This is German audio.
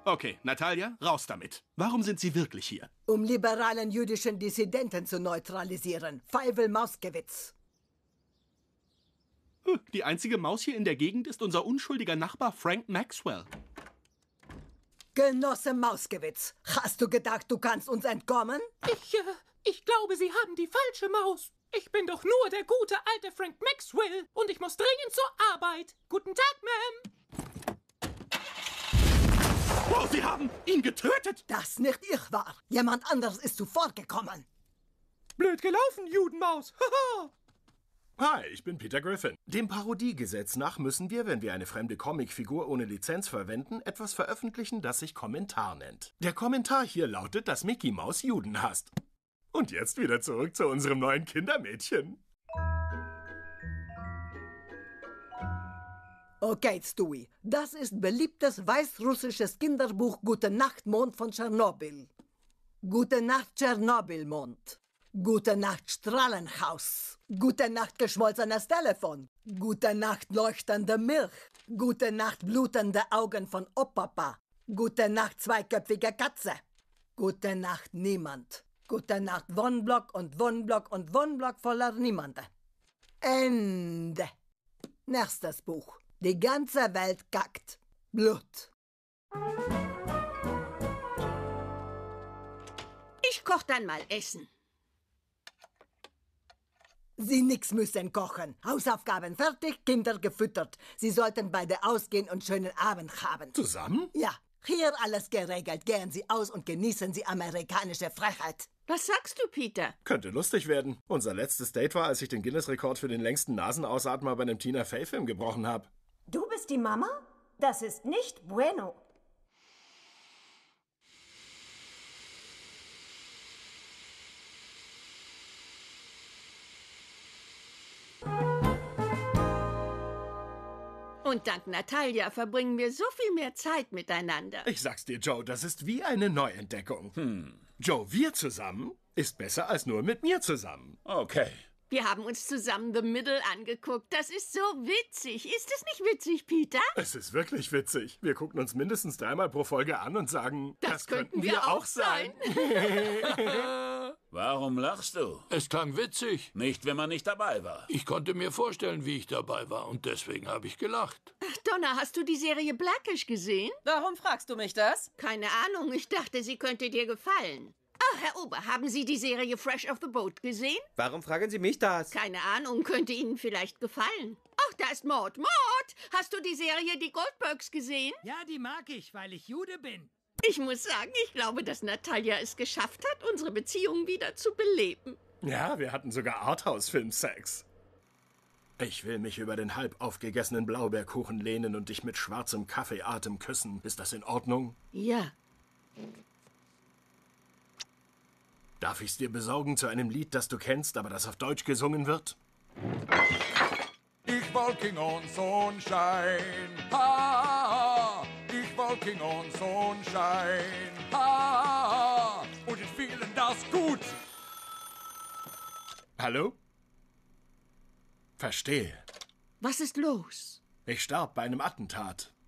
Okay, Natalia, raus damit. Warum sind Sie wirklich hier? Um liberalen jüdischen Dissidenten zu neutralisieren. Feivel Mauskewitz. Die einzige Maus hier in der Gegend ist unser unschuldiger Nachbar Frank Maxwell. Genosse Mauskewitz, hast du gedacht, du kannst uns entkommen? Ich glaube, Sie haben die falsche Maus. Ich bin doch nur der gute alte Frank Maxwell und ich muss dringend zur Arbeit. Guten Tag, Ma'am. Wow, Sie haben ihn getötet! Das nicht ich war. Jemand anderes ist zuvorgekommen. Blöd gelaufen, Judenmaus. Haha. Hi, ich bin Peter Griffin. Dem Parodiegesetz nach müssen wir, wenn wir eine fremde Comicfigur ohne Lizenz verwenden, etwas veröffentlichen, das sich Kommentar nennt. Der Kommentar hier lautet, dass Mickey Maus Juden hasst. Und jetzt wieder zurück zu unserem neuen Kindermädchen. Okay, Stewie, das ist beliebtes weißrussisches Kinderbuch Gute Nacht, Mond von Tschernobyl. Gute Nacht, Tschernobyl, Mond. Gute Nacht, Strahlenhaus. Gute Nacht, geschmolzenes Telefon. Gute Nacht, leuchtende Milch. Gute Nacht, blutende Augen von Opapa. Gute Nacht, zweiköpfige Katze. Gute Nacht, niemand. Gute Nacht, Wohnblock und Wohnblock und Wohnblock voller Niemande. Ende. Nächstes Buch. Die ganze Welt kackt. Blut. Ich koch dann mal Essen. Sie nix müssen kochen. Hausaufgaben fertig, Kinder gefüttert. Sie sollten beide ausgehen und schönen Abend haben. Zusammen? Ja, hier alles geregelt. Gehen Sie aus und genießen Sie amerikanische Frechheit. Was sagst du, Peter? Könnte lustig werden. Unser letztes Date war, als ich den Guinness-Rekord für den längsten Nasenausatmer bei einem Tina Fey-Film gebrochen habe. Du bist die Mama? Das ist nicht bueno. Und dank Natalia verbringen wir so viel mehr Zeit miteinander. Ich sag's dir, Joe, das ist wie eine Neuentdeckung. Joe, wir zusammen ist besser als nur mit mir zusammen. Okay. Wir haben uns zusammen The Middle angeguckt. Das ist so witzig. Ist es nicht witzig, Peter? Es ist wirklich witzig. Wir gucken uns mindestens 3-mal pro Folge an und sagen, Das könnten wir auch sein. Warum lachst du? Es klang witzig. Nicht, wenn man nicht dabei war. Ich konnte mir vorstellen, wie ich dabei war, und deswegen habe ich gelacht. Ach, Donna, hast du die Serie Blackish gesehen? Warum fragst du mich das? Keine Ahnung, ich dachte, sie könnte dir gefallen. Ah, Herr Ober, haben Sie die Serie Fresh Off the Boat gesehen? Warum fragen Sie mich das? Keine Ahnung, könnte Ihnen vielleicht gefallen. Ach, da ist Maud. Maud, hast du die Serie Die Goldbergs gesehen? Ja, die mag ich, weil ich Jude bin. Ich muss sagen, ich glaube, dass Natalia es geschafft hat, unsere Beziehung wieder zu beleben. Ja, wir hatten sogar Arthouse-Film-Sex. Ich will mich über den halb aufgegessenen Blaubeerkuchen lehnen und dich mit schwarzem Kaffeeatem küssen. Ist das in Ordnung? Ja. Darf ich's dir besorgen zu einem Lied, das du kennst, aber das auf Deutsch gesungen wird? Ich walking on sunshine, ha, ich walking on sunshine, ha, und ich fühle das gut. Hallo? Verstehe. Was ist los? Ich starb bei einem Attentat.